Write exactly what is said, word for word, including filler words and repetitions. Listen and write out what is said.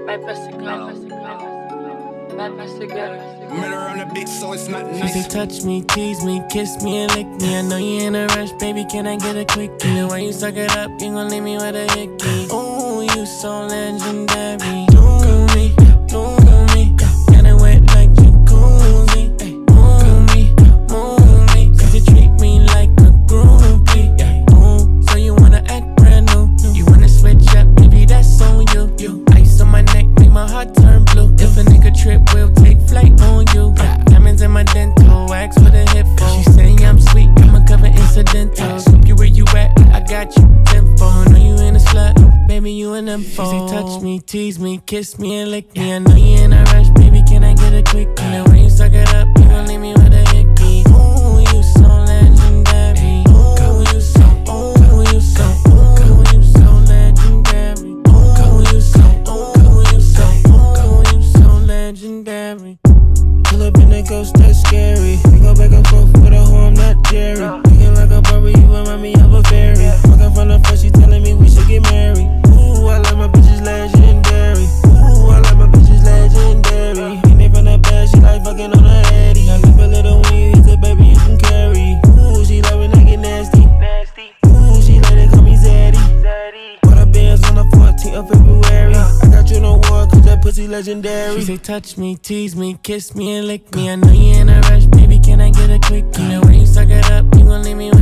Murder on the beat, so it's not nice. She say touch me, tease me, kiss me and lick me. I know you in a rush, baby, can I get a quickie? The way you suck it up, you gon' leave me with a hickey. Ooh, you so legendary. Do me, do me, got it wet like jacuzzi. Move me, move me, cause you treat me like a groupie. Ooh, so you wanna act brand new, you wanna switch up, maybe that's on you. You ice on my neck, make my heart turn blue. If a nigga trip, we'll take flight on you. Diamonds in my dental, wax with a hip phone. She say I'm sweet, I'ma cover incidental. Scoop you where you at, I got you tempo. Know you in a slut, baby, you an info. She say touch me, tease me, kiss me and lick me. I know you in a rush, baby, can I get a quickie? The way you suck it up, you gon' leave me with a hickey. Ooh, you so legendary. Ooh, you so, ooh, you so, ooh, you so legendary. Ooh, you so, ooh, you so, ooh, you so legendary. Pull up in that ghost, that's scary. We go back and forth with a hoe, I'm not Jerry. Looking like a Barbie, you remind me of a fairy. Walking from the first, she telling me we should get married. Ooh, I like my bitches legendary. Ooh, I like my bitches legendary. Ain't they from the bed, she like fucking on her heady. I leave a little when you hit the baby, you can carry. Ooh, she like when I get nasty. Ooh, she like they call me Zaddy. Bought her bands on the fourteenth of February. I got you no war, cause that pussy legendary. She say touch me, tease me, kiss me and lick me. I know you in a rush, baby, can I get a quickie? The way you suck it up, you gon' leave me with